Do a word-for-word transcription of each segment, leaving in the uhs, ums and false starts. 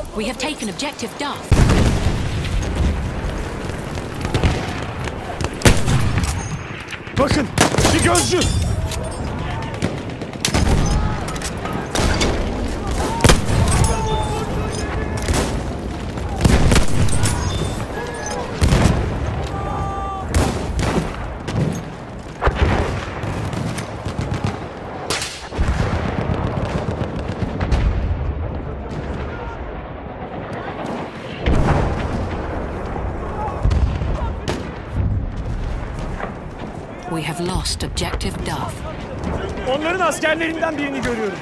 We have taken objective Duff. Bakın, bir gözcü! We have lost objective Duff. Onların askerlerinden birini görüyorum.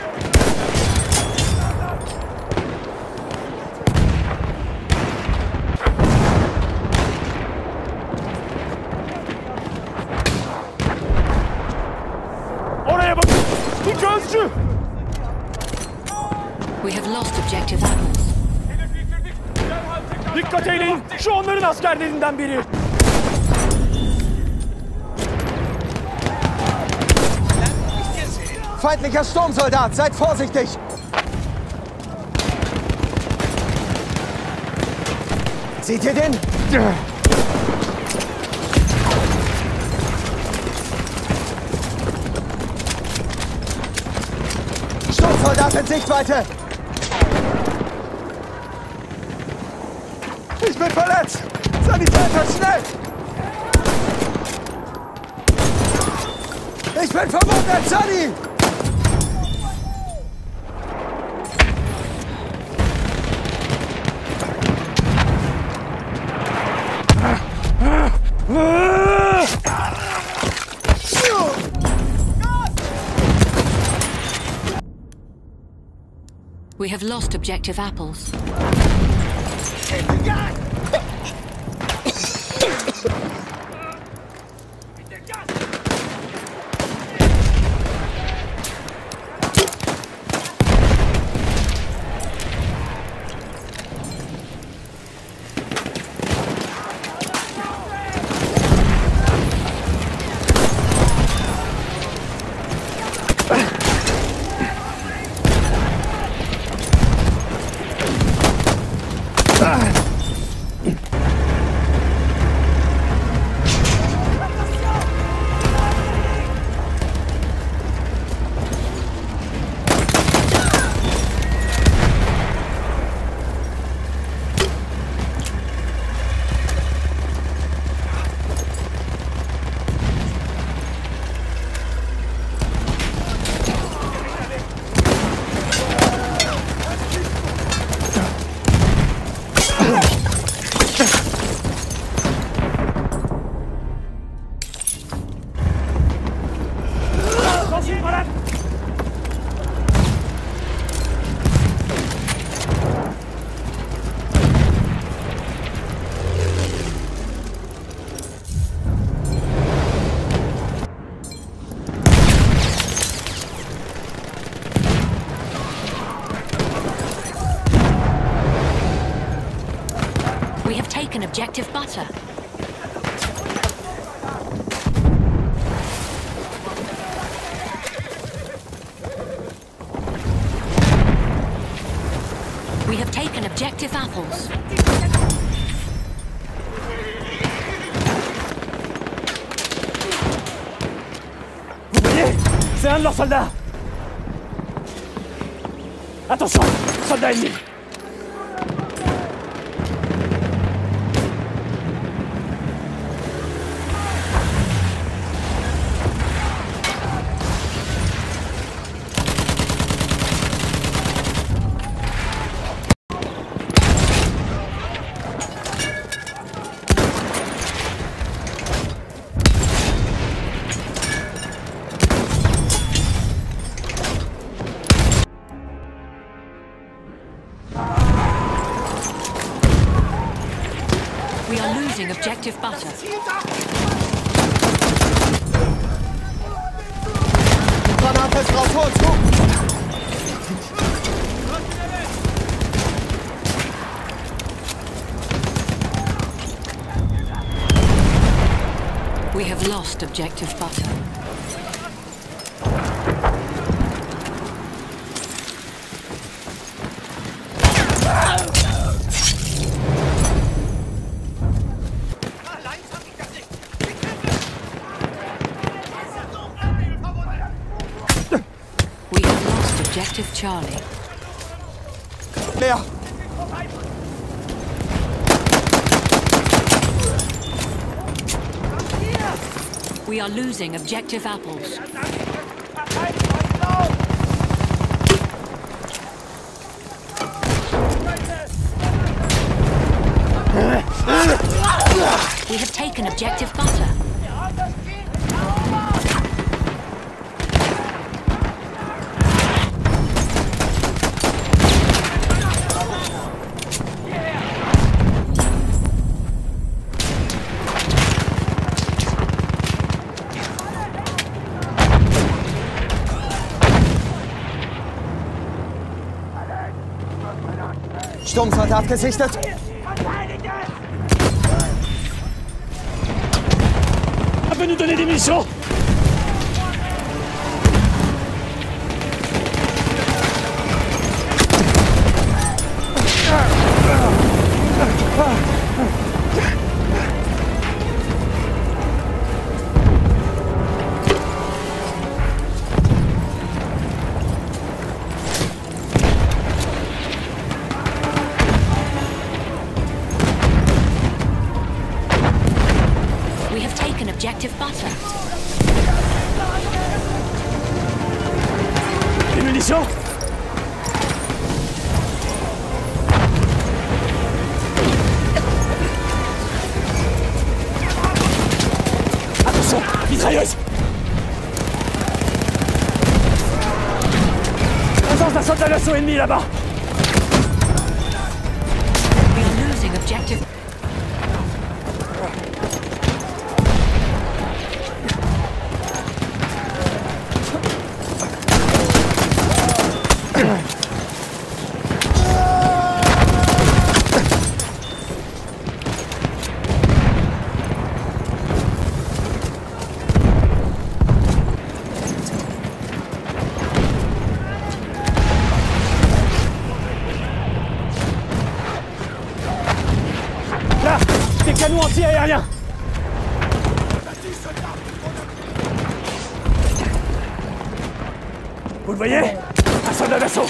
Oraya bakın! Bir gözcü! We have lost objective Apples. Dikkat eyleyin! Şu onların askerlerinden biri! Feindlicher Sturmsoldat, seid vorsichtig! Seht ihr den? Sturmsoldat in Sichtweite! Ich bin verletzt! Sanitäter, schnell! Ich bin verwundet, Sunny! We have lost objective Apples. We have taken objective Butter. We have taken objective Apples. C'est un de leurs soldats! Attention! Soldat ennemi! We are losing objective Butter. Granate ist drauf, vor uns, zu! We have lost objective Butter. Ah! Charlie. Leer. We are losing objective apples. We have taken objective butter. Sturmsoldat gesichtet. Elle peut nous donner des munitions. We have taken objective butter. Des munitions. Attention, mitrailleuse. Présence d'un soldat d'assaut ennemi là-bas. We are losing objective. Là, des canons anti-aériens. Vous le voyez? Un soldat d'assaut.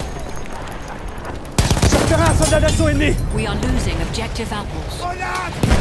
Sur le terrain, un soldat d'assaut ennemi. We are losing objective apples.